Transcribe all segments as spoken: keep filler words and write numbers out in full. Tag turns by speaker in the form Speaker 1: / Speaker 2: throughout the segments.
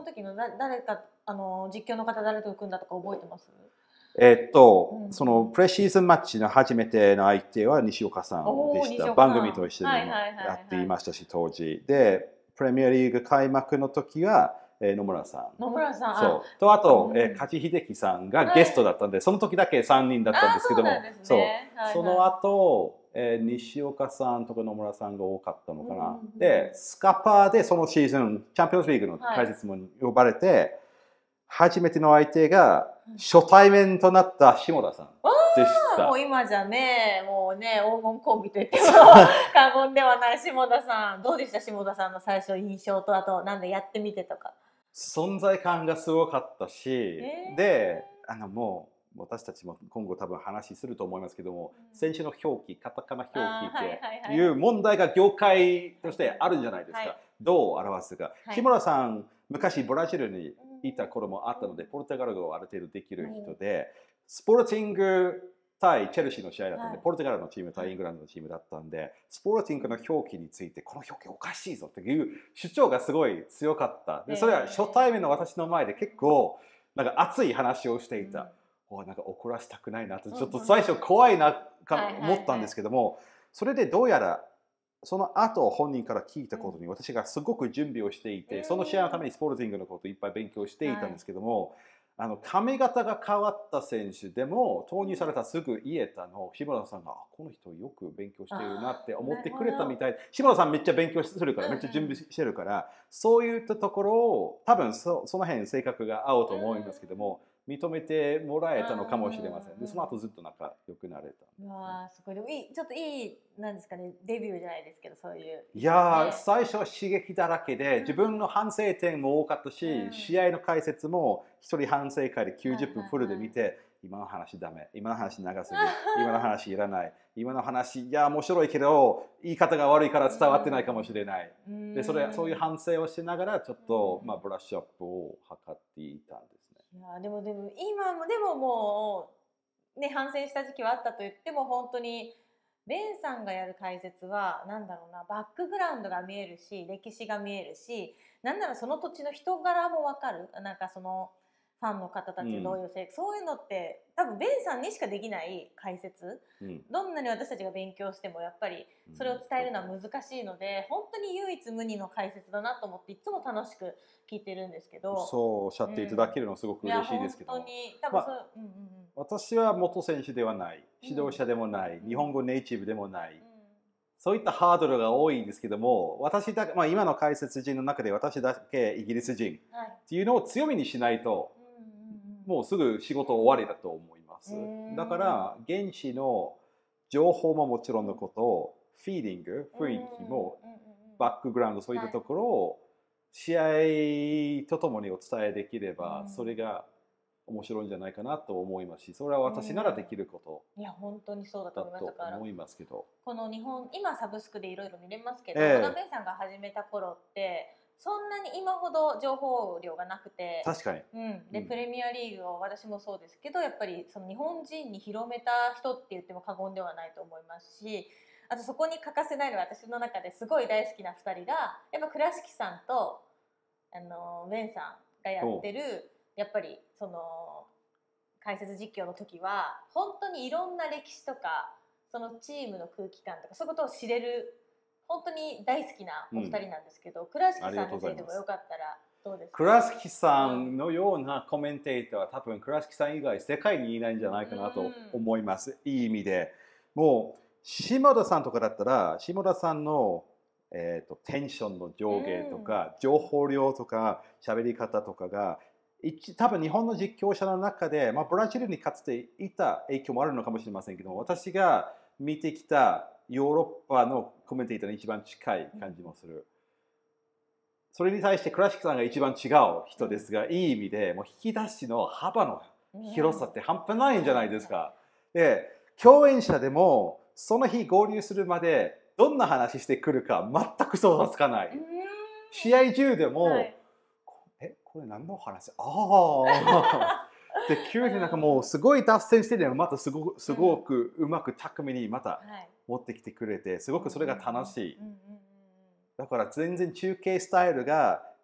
Speaker 1: の時のだ誰かあの実況の方誰と組んだとか覚えてます？
Speaker 2: えっと、
Speaker 1: うん、
Speaker 2: そのプレシーズンマッチの初めての相手は西岡さんでした。番組と一緒にやっていましたし、当時。で、プレミアリーグ開幕の時は、えー、野村さん。
Speaker 1: 野村さん。
Speaker 2: そう。と、あと、
Speaker 1: うん、
Speaker 2: えー、梶秀樹さんがゲストだったんで、はい、その時だけさんにんだったんですけども、
Speaker 1: そう、ね、
Speaker 2: そう。その後、えー、西岡さんとか野村さんが多かったのかな。うん、で、スカパーでそのシーズン、チャンピオンズリーグの解説も呼ばれて、はい、初めての相手が初対面となった下田さんでした。
Speaker 1: もう今じゃね、もうね、黄金コンビと言っても過言ではない下田さん。どうでした下田さんの最初印象と、あとなんでやってみてとか。
Speaker 2: 存在感がすごかったし、えー、で、あのもう私たちも今後多分話すると思いますけども、うん、選手の表記、カタカナ表記っていう問題が業界としてあるんじゃないですか。はい、どう表すか。はい、下田さん、昔ブラジルにいた頃もあったので、ポルトガル語をある程度できる人で、スポルティング対チェルシーの試合だったんで、はい、ポルトガルのチーム対イングランドのチームだったんで、スポルティングの表記について、この表記おかしいぞっていう主張がすごい強かった。で、それは初対面の私の前で結構、なんか熱い話をしていた。うん、なんか怒らせたくないなって、ちょっと最初怖いなか思ったんですけども、それでどうやら、その後本人から聞いたことに私がすごく準備をしていて、その試合のためにスポルティングのことをいっぱい勉強していたんですけども、はい、あの髪型が変わった選手でも投入されたすぐ言えたのを下田さんがこの人よく勉強しているなって思ってくれたみたいで、下田さんめっちゃ勉強するからめっちゃ準備してるから、そういったところを多分 そ, その辺性格が合うと思いますけども、認めてもらえたのかもしれません。でその後ずっと仲良くなれた。
Speaker 1: うわーすごい。でもいいちょっといいなんですかね、デビューじゃないですけど、そういう、ね、
Speaker 2: いやー最初は刺激だらけで自分の反省点も多かったし、うん、試合の解説も一人反省会できゅうじゅっぷんフルで見て、はいはいはい、今の話ダメ、今の話長すぎ、今の話いらない、今の話いや面白いけど言い方が悪いから伝わってないかもしれない、うん、でそれそういう反省をしながらちょっと、うん、まあ、ブラッシュアップを図っていたんですね。
Speaker 1: いやでもでも今もでももうね反省した時期はあったと言っても、本当にベンさんがやる解説はなんだろうな、バックグラウンドが見えるし、歴史が見えるし、なんならその土地の人柄も分かる。なんかそのファンの方たちどういう性格、うん、そういうのって多分ベンさんにしかできない解説、うん、どんなに私たちが勉強してもやっぱりそれを伝えるのは難しいので、本当に唯一無二の解説だなと思っていつも楽しく聞いてるんですけど、
Speaker 2: そうおっしゃっていただけるのすごく嬉しいですけど、
Speaker 1: 本当に多分そう、まあ、うんうんうん、
Speaker 2: 私は元選手ではない、指導者でもない、うん、日本語ネイティブでもない、うん、そういったハードルが多いんですけども、私だけ、まあ、今の解説陣の中で私だけイギリス人っていうのを強みにしないと、もうすぐ仕事終わりだと思います。だから現地の情報ももちろんのことを、フィーディング、雰囲気もバックグラウンド、そういったところを試合とともにお伝えできれば、それが面白いんじゃないかなと思いますし、それは私ならできること
Speaker 1: いや本当にそうだと思います。だから
Speaker 2: 思いますけど、
Speaker 1: この日本今サブスクでいろいろ見れますけど、小田ベンさんが始めた頃ってそんなに今ほど情報量がなくて、
Speaker 2: 確かに、
Speaker 1: うん、で、うん、プレミアリーグを私もそうですけど、やっぱりその日本人に広めた人って言っても過言ではないと思いますし、あとそこに欠かせないのは私の中ですごい大好きなふたりがやっぱ倉敷さんとあのベンさんがやってる、やっぱりその解説実況の時は本当にいろんな歴史とかそのチームの空気感とかそういうことを知れる本当に大好きなお二人なんですけど、うん、倉敷さんについてもよかったらどうですか？
Speaker 2: 倉敷さんのようなコメンテーターは多分倉敷さん以外世界にいないんじゃないかなと思います、うん、いい意味で。もう下田さんとかだったら下田さんの、えーと、テンションの上下とか、うん、情報量とか喋り方とかが多分日本の実況者の中で、まあ、ブラジルにかつていた影響もあるのかもしれませんけど、私が見てきたヨーロッパのコメンテーターに一番近い感じもする。それに対して倉敷さんが一番違う人ですが、いい意味でもう引き出しの幅の広さって半端ないんじゃないですか。で、共演者でもその日合流するまでどんな話してくるか全く想像つかない。試合中でも、はい、え、これ何の話？ああで、急になんかもうすごい脱線してでもまたすごく、すごくうまく巧みにまた持ってきてくれて、すごくそれが楽しい。だから全然中継スタイルが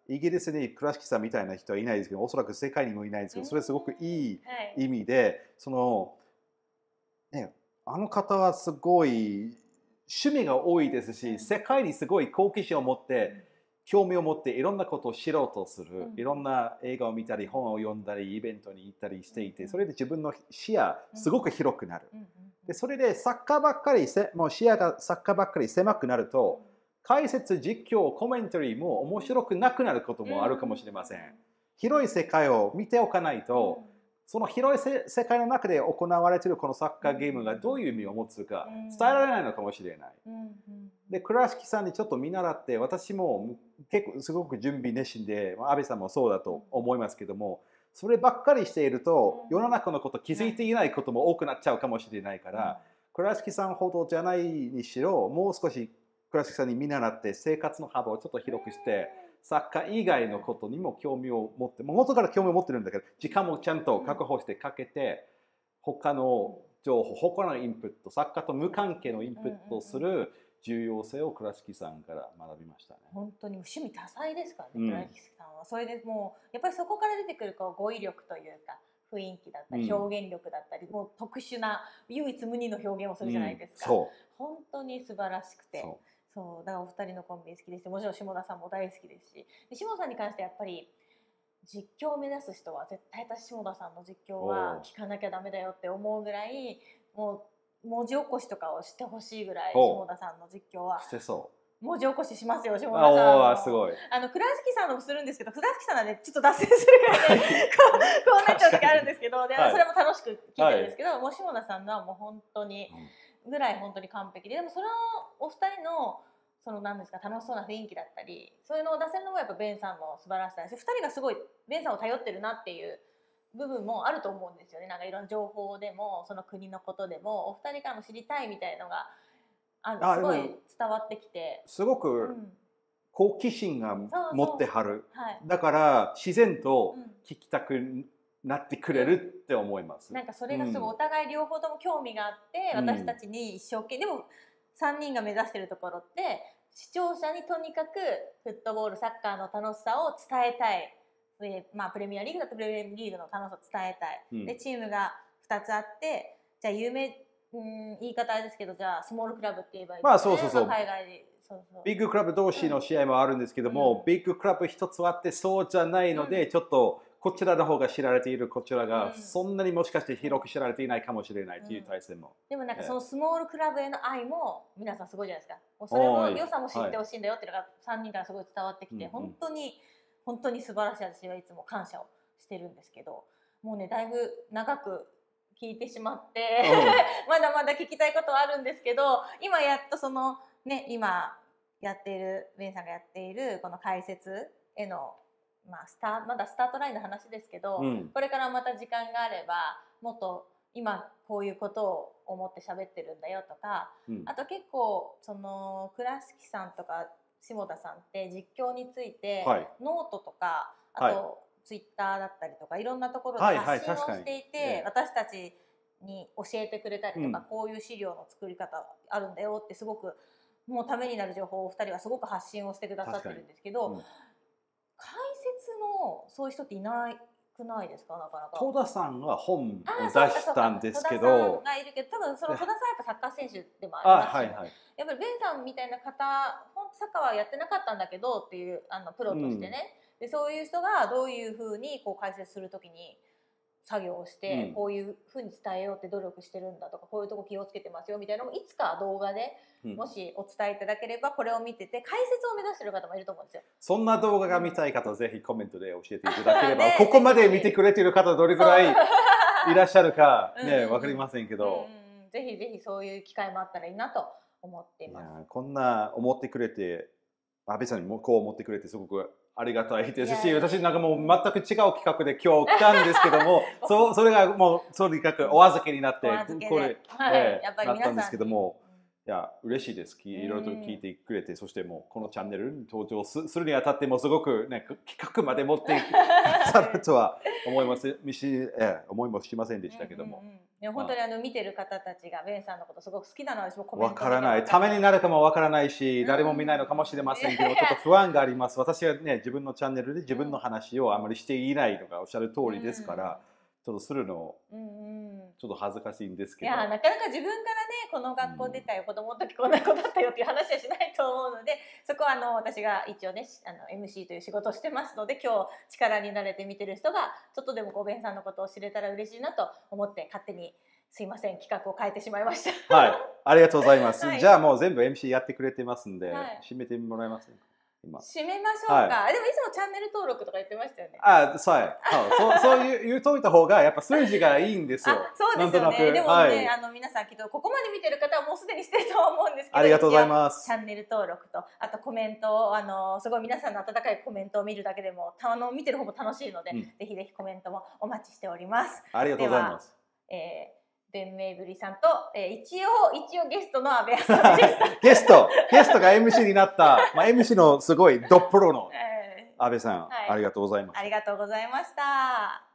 Speaker 2: イギリスに倉敷さんみたいな人はいないですけど、おそらく世界にもいないんですけど、それすごくいい意味で、はい、そのね、あの方はすごい趣味が多いですし、世界にすごい好奇心を持って、興味を持っていろんなことを知ろうとする、いろんな映画を見たり本を読んだりイベントに行ったりしていて、それで自分の視野すごく広くなる。でそれでサッカーばっかりもう視野がサッカーばっかり狭くなると、解説実況コメンタリーも面白くなくなることもあるかもしれません。広い世界を見ておかないと、その広い世界の中で行われているこのサッカーゲームがどういう意味を持つか伝えられないのかもしれない。で、倉敷さんにちょっと見習って、私も結構すごく準備熱心で、安倍さんもそうだと思いますけども、そればっかりしていると世の中のこと気づいていないことも多くなっちゃうかもしれないから、倉敷さんほどじゃないにしろ、もう少し倉敷さんに見習って生活の幅をちょっと広くして、サッカー以外のことにも興味を持って、もう元から興味を持ってるんだけど、時間もちゃんと確保してかけて、他の情報、他のインプット、サッカーと無関係のインプットをする重要性を倉敷さんから学びましたね。
Speaker 1: 本当に趣味多彩ですからね、倉敷さんは。それでもうやっぱりそこから出てくるこう語彙力というか、雰囲気だったり表現力だったり、もう特殊な唯一無二の表現をするじゃないですか。うん、本当に素晴らしくて。そうだからお二人のコンビ好きですし、もちろん下田さんも大好きですし、で下田さんに関してやっぱり実況を目指す人は絶対私下田さんの実況は聞かなきゃダメだよって思うぐらい、もう文字起こしとかをしてほしいぐらい下田さんの実況は
Speaker 2: してそう。
Speaker 1: 文字起こししますよ、下田さん。
Speaker 2: すごい。
Speaker 1: あの倉敷さんのもするんですけど、倉敷さんはねちょっと脱線するからねこう、こうなっちゃう時あるんですけど、で、はい、それも楽しく聞いてるんですけど、はい、もう下田さんのはもう本当にぐらい本当に完璧で、でもそのお二人のその何ですか、楽しそうな雰囲気だったり、そういうのを出せるのもやっぱベンさんの素晴らしさですし、ふたりがすごいベンさんを頼ってるなっていう部分もあると思うんですよね。なんかいろんな情報でもその国のことでもお二人からも知りたいみたいのがあのすごい伝わってきて、
Speaker 2: すごく好奇心が持ってはる、はい、だから自然と聞きたくなってくれるって思います、
Speaker 1: うん、なんかそれがすごいお互い両方とも興味があって、うん、私たちに一生懸命でもさんにんが目指しているところって視聴者にとにかくフットボールサッカーの楽しさを伝えたい、で、まあ、プレミアリーグだとプレミアリーグの楽しさを伝えたい、うん、でチームがふたつあって、じゃあ有名、うん、言い方あれですけど、じゃあスモールクラブって言えばいいんですね。まあそうそうそう、まあ、海外でそうそう
Speaker 2: ビッグクラブ同士の試合もあるんですけども、うん、ビッグクラブ一つあってそうじゃないので、うん、ちょっとこちらの方が知られている、こちらがそんなにもしかして広く知られていないかもしれないという対戦も、うん、
Speaker 1: でもなんかそのスモールクラブへの愛も皆さんすごいじゃないですか。もうそれも良さも知ってほしいんだよっていうのがさんにんからすごい伝わってきて、はい、本当に本当に素晴らしい、私はいつも感謝をしてるんですけど、もうねだいぶ長く聞いてしまってまだまだ聞きたいことはあるんですけど、今やっとそのね今やっているベンさんがやっているこの解説へのまあ、スタまだスタートラインの話ですけど、うん、これからまた時間があればもっと今こういうことを思って喋ってるんだよとか、うん、あと結構その倉敷さんとか下田さんって実況について、はい、ノートとかあと、はい、ツイッターだったりとかいろんなところで発信をしていて、はいはい、私たちに教えてくれたりとか、うん、こういう資料の作り方あるんだよってすごくもうためになる情報をお二人はすごく発信をしてくださってるんですけど、解説のそういう人っていないくないですか？なかなか
Speaker 2: 戸田さんが本を出したんですけど、戸田さん
Speaker 1: がいるけど、多分その戸田さんやっぱサッカー選手でもありますし、はいはい、やっぱりベンさんみたいな方、本当サッカーはやってなかったんだけどっていうあのプロとしてね、うん、でそういう人がどういうふうにこう解説するときに作業をして、うん、こういうふうに伝えようって努力してるんだとか、こういうとこ気をつけてますよみたいなのもいつか動画でもしお伝えいただければ、これを見てて解説を目指してる方もいると思うんですよ。
Speaker 2: そんな動画が見たい方、ぜひコメントで教えていただければ、ね、ここまで見てくれている方どれくらいいらっしゃるかね、分かりませんけど、
Speaker 1: うんうん、ぜひぜひそういう機会もあったらいいなと思っています。
Speaker 2: いやこんな思ってくれて、安倍さんにもこう思ってくれてすごくありがたいですし、いやいや私なんかもう全く違う企画で今日来たんですけどもそ, それがもうとにかくお預けになってこれ、
Speaker 1: はい、やっぱり皆さん
Speaker 2: なったんですけども、いや嬉しいです。いろいろと聞いてくれて、そしてもうこのチャンネルに登場するにあたってもすごく、ね、企画まで持っていくさるとは思いますし、え思いもしませんでしたけども。うんうんうん、
Speaker 1: でも本当にあの見てる方たちがベンさんのことすごく好きなのは私もコメント
Speaker 2: わからない。ためになるかもわからないし、誰も見ないのかもしれませんけど、ちょっと不安があります。私はね、自分のチャンネルで自分の話をあまりしていないのがおっしゃる通りですから、ちょっとするのちょっと恥ずかしいんですけど。
Speaker 1: いや、なかなか自分からね、この学校出たよ、子供の時こんな子だったよっていう話はしないと思うので、そこはあの私が一応ね、あの エムシー という仕事をしてますので、今日力になれて見てる人がちょっとでもこうベンさんのことを知れたら嬉しいなと思って勝手にすいません、企画を変えてしまいました。
Speaker 2: はい、ありがとうございます。はい、じゃあもう全部 エムシー やってくれてますんで、はい、締めてもらえますか。
Speaker 1: 今締めましょうか、はい、でもいつもチャンネル登録とか言ってましたよね。
Speaker 2: あ、そう、そう、そういう言うといた方がやっぱ数字がいいんですよ。
Speaker 1: そうですよね。でもね、はい、あの皆さんきっとここまで見てる方はもうすでにしてると思うんですけど、
Speaker 2: ありがとうございます。
Speaker 1: チャンネル登録とあとコメントをあのすごい皆さんの温かいコメントを見るだけでもあの見てる方も楽しいので、うん、ぜひぜひコメントもお待ちしております。
Speaker 2: ありがとうございます。
Speaker 1: えーベン・メイブリさんと、えー、一応一応ゲストの阿部さんでした。
Speaker 2: ゲストゲストが エムシー になった、まあ、エムシー のすごいドプロの阿部さん、はい、ありがとうございます。
Speaker 1: ありがとうございました。